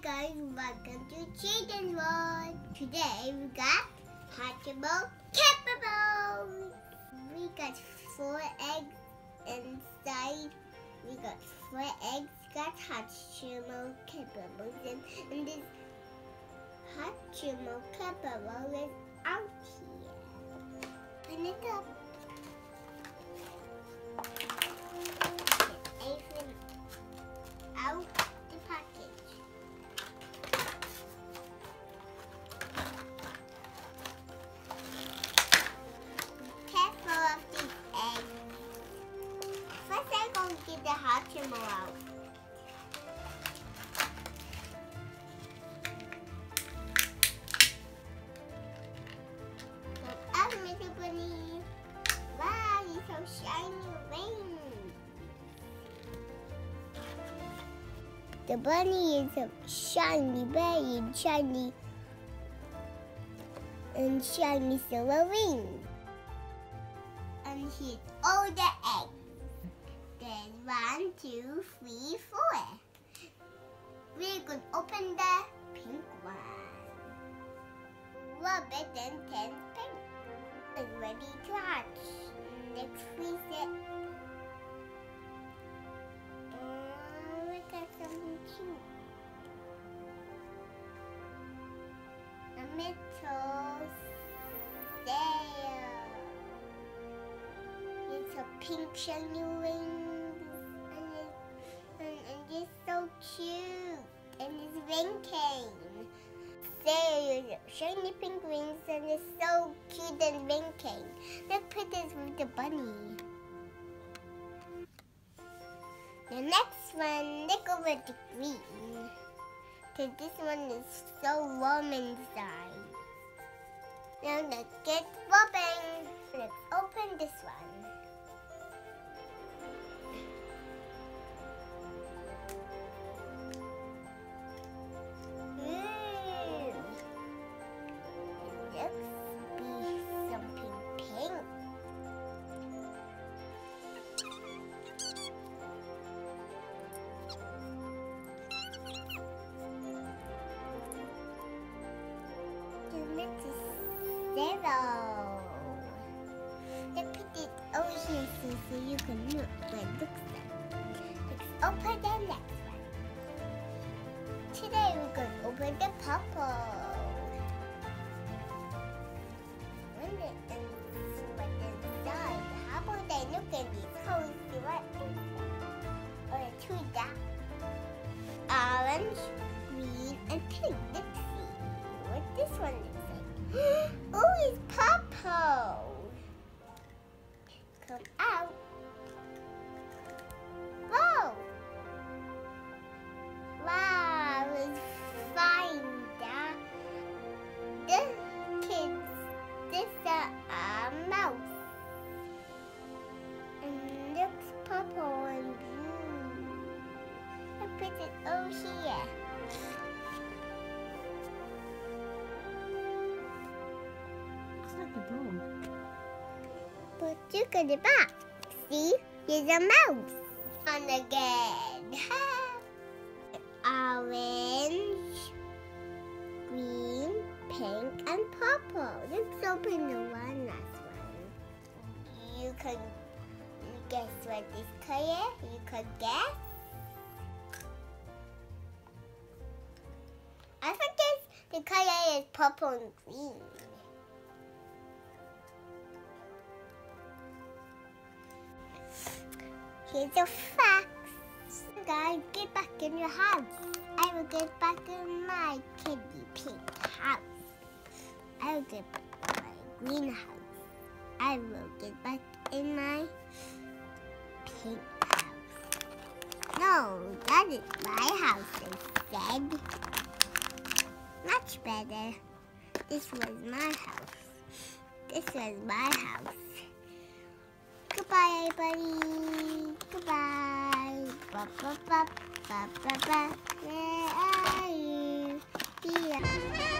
guys, welcome to Children's World. Today we got hatchable capable. We got 4 eggs inside. We got 4 eggs, got hatchable capable, and this hatchable capable is out here. Open it up. Out the package. Careful of these eggs. First I'm going to get the hatchable out. Look up, Mr. Bunny. Wow, you're so shiny wings. The bunny is a shiny, very shiny, and shiny silver wings. And here's all the eggs. There's 1, 2, 3, 4. We're going to open the pink one. Rabbit and 10 pink. It's ready to hatch. Let's freeze it. Something cute. A metal sail. It's a pink shiny wings, and it's so cute, and it's winking. Sail, shiny pink wings, and it's so cute and winking. Let's put this with the bunny. The next one, let's go with the green. Because this one is so warm inside. Now let's get rubbing. Let's open this one. It looks be something pink. Zero. Let's put it over here so you can look what it looks like. Let's open the next one. Today we're going to open the purple. Wonder and see what's inside. How about I look at these holes, see what inside? Or 2 dots. Orange, green, and pink. Let's see what this one looks like. Oh, it's purple. Come out. Whoa. Wow, it's fine. This is a mouse. And looks purple and blue. I put it over here. But look at the back. See? Here's a mouse. And again. Orange, green, pink, and purple. Let's open the one last one. You can guess what this color? You can guess? I think the color is purple and green. Here's a fax. Guys, get back in your house. I will get back in my kitty pink house. I will get back in my green house. I will get back in my pink house. No, that is my house instead. Much better. This was my house. This was my house. Goodbye, everybody. Goodbye. Ba ba ba ba ba ba. Where are you? Here.